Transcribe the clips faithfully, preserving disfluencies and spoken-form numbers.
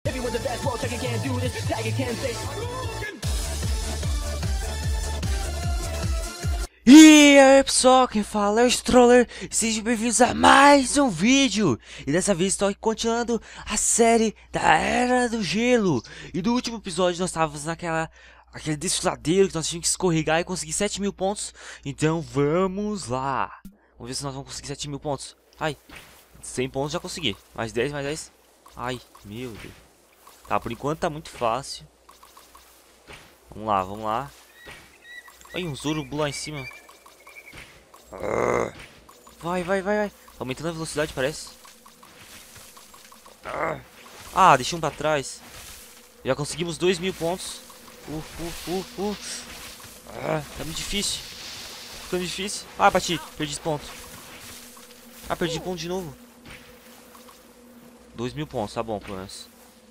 E aí pessoal, quem fala é o Stroller, sejam bem-vindos a mais um vídeo. E dessa vez estou aqui continuando a série da Era do Gelo. E do último episódio nós estávamos naquela aquele desfiladeiro que nós tínhamos que escorregar e conseguir sete mil pontos. Então vamos lá. Vamos ver se nós vamos conseguir sete mil pontos. Ai, cem pontos já consegui, mais dez, mais dez. Ai, meu Deus. Tá, por enquanto tá muito fácil. Vamos lá, vamos lá. Ai, um Zorubu lá em cima. Vai, vai, vai, vai. Tá aumentando a velocidade, parece. Ah, deixei um pra trás. Já conseguimos dois mil pontos. Uh, uh, uh, uh. Ah, tá muito difícil. Ficando difícil. Ah, bati. Perdi ponto. Ah, perdi ponto de novo. Dois mil pontos, tá bom, pelo menos.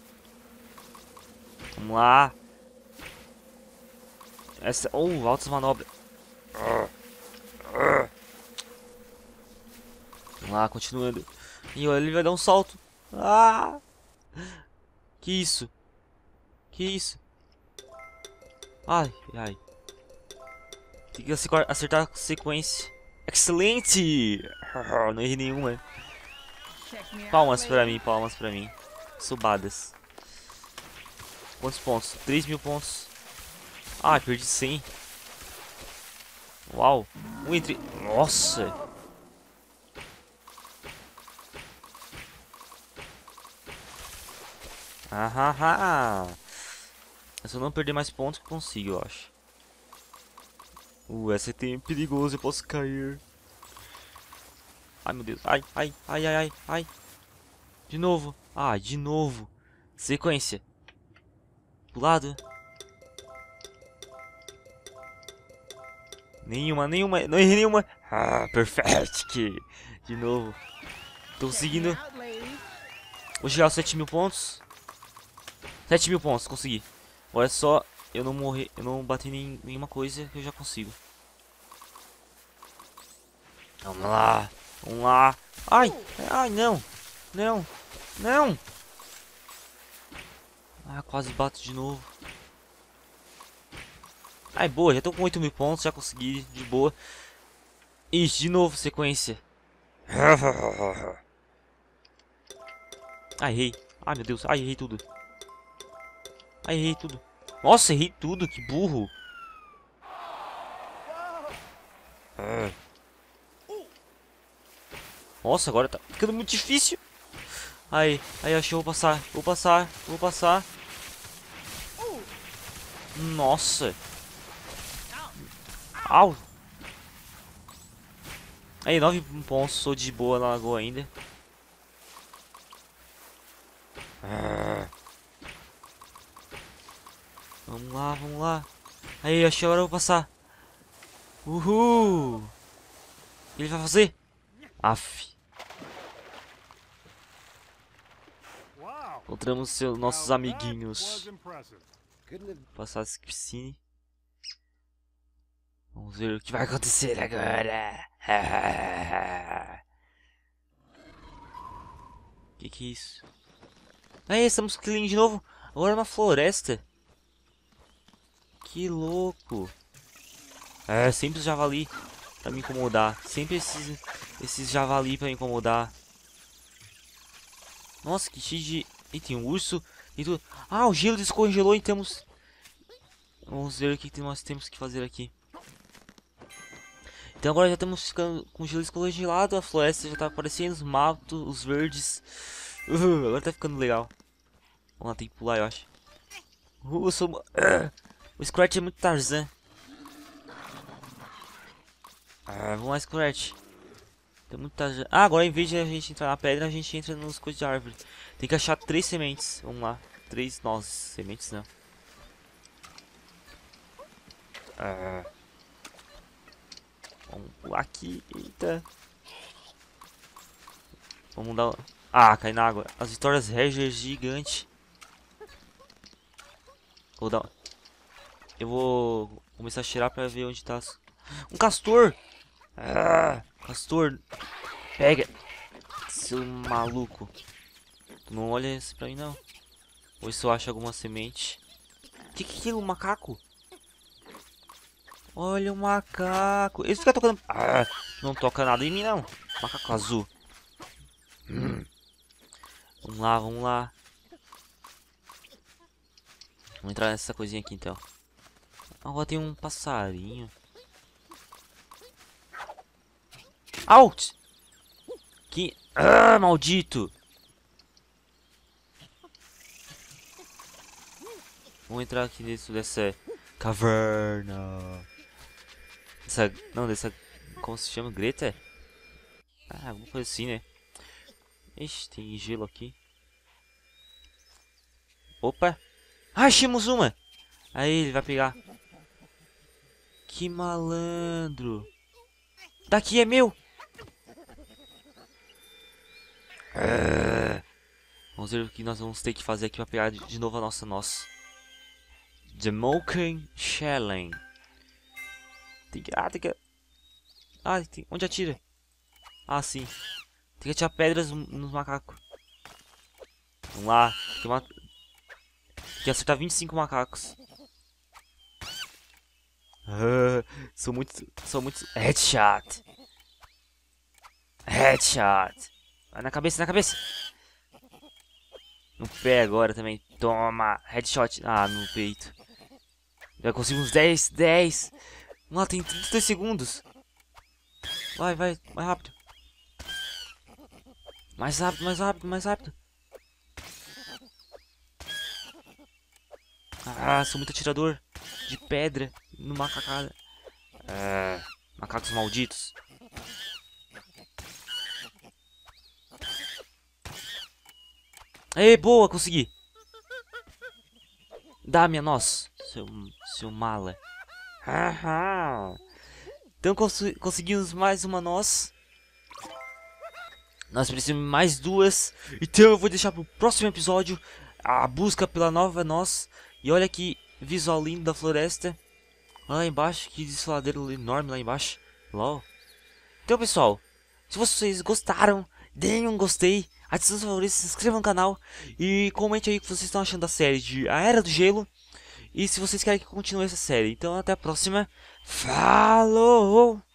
Vamos lá. Essa... Oh, altas manobras. Vamos lá, continuando. E olha, ele vai dar um salto. Ah! Que isso? Que isso? Ai, ai. Tem que acertar a sequência. Excelente! Não errei nenhuma. Palmas pra mim, palmas pra mim. Subadas. Quantos pontos? três mil pontos. Ah, perdi cem. Uau. Um entre... Nossa. Ah, se eu não perder mais pontos, que consigo, eu acho. Uh, essa é perigoso, eu posso cair. Ai, meu Deus. Ai, ai, ai, ai, ai, ai. De novo. Ah, de novo. Sequência. Pro lado. Nenhuma, nenhuma. Não errei nenhuma. Ah, perfect. De novo. Tô conseguindo. Vou chegar aos sete mil pontos. sete mil pontos, consegui. Olha só, eu não morri, eu não bati em nenhuma coisa que eu já consigo. Vamos lá, vamos lá. Ai, ai, não, não, não. Ah, quase bato de novo. Ai, boa, já tô com oito mil pontos, já consegui, de boa. Ixi, de novo, sequência. Ai, errei. Ai, meu Deus, ai, errei tudo. Ai, errei tudo. Nossa, errei tudo, que burro. Ah. Nossa, agora tá ficando muito difícil. Aí, aí, acho que eu vou passar. Vou passar, vou passar. Nossa. Au. Aí, nove pontos, sou de boa na lagoa ainda. Ah. Vamos lá, vamos lá. Aí, acho que agora eu vou passar. Uhul. O que ele vai fazer? Aff. Encontramos seus, nossos amiguinhos. Passar essa piscine. Vamos ver o que vai acontecer agora. Que que é isso? Aí, estamos clean de novo. Agora na floresta. Que louco. É, sempre os javali pra me incomodar. Sempre esses, esses javali pra me incomodar. Nossa, que cheio de... E tem um urso e tudo. Ah, o gelo descongelou e temos... Vamos ver o que nós temos que fazer aqui. Então agora já estamos ficando com o gelo descongelado. A floresta já tá aparecendo, os matos, os verdes. Uh, agora tá ficando legal. Vamos lá, tem que pular, eu acho. Uh, eu sou... Uh, o Scratch é muito Tarzan. Ah, vamos lá, Scratch. Tem muito Tarzan. Ah, agora em vez de a gente entrar na pedra, a gente entra nos coisas de árvore. Tem que achar três sementes. Vamos lá. Três nozes. Sementes não. Ah. Vamos pular aqui. Eita. Vamos dar... Ah, cai na água. As vitórias Ranger gigante. Vou dar... Eu vou começar a cheirar pra ver onde tá. Um castor! Ah, castor! Pega! Seu maluco! Tu não olha esse pra mim não. Vou ver se eu acho alguma semente. Que que é aquilo? Um macaco? Olha o macaco. Ele fica tocando... Ah, não toca nada em mim, não. Macaco azul. Hum. Vamos lá, vamos lá. Vamos entrar nessa coisinha aqui, então. Agora tem um passarinho. Out! Que... Ah, maldito! Vamos entrar aqui dentro dessa caverna. Dessa... Não, dessa... Como se chama? Greta? Ah, alguma coisa assim, né? Ixi, tem gelo aqui. Opa! Ah, achamos uma! Aí, ele vai pegar. Que malandro! Daqui é meu! Ah, vamos ver o que nós vamos ter que fazer aqui pra pegar de novo a nossa noz. The Moken Shelling. Tem que... Ah, tem que... Ah, tem... Onde atira? Ah, sim. Tem que atirar pedras nos macacos. Vamos lá. Tem, uma... tem que acertar vinte e cinco macacos. Ah, sou muito... Sou muito... Headshot. Headshot. Vai na cabeça, na cabeça. No pé agora também. Toma. Headshot. Ah, no peito. Já consigo uns dez, dez. Vamos lá, tem trinta e dois segundos. Vai, vai, mais rápido. Mais rápido, mais rápido, mais rápido. Ah, sou muito atirador de pedra no macacada. Ah, macacos malditos. Ei, boa, consegui. Dá minha noz, seu, seu mala. Então cons conseguimos mais uma noz. Nós precisamos de mais duas. Então eu vou deixar pro próximo episódio a busca pela nova noz. E olha que visual lindo da floresta. Lá embaixo, que desfiladeiro enorme lá embaixo. LOL. Então pessoal, se vocês gostaram, deem um gostei, adicione os favoritos, se inscreva no canal. E comente aí o que vocês estão achando da série de A Era do Gelo. E se vocês querem que continue essa série. Então até a próxima. Falou!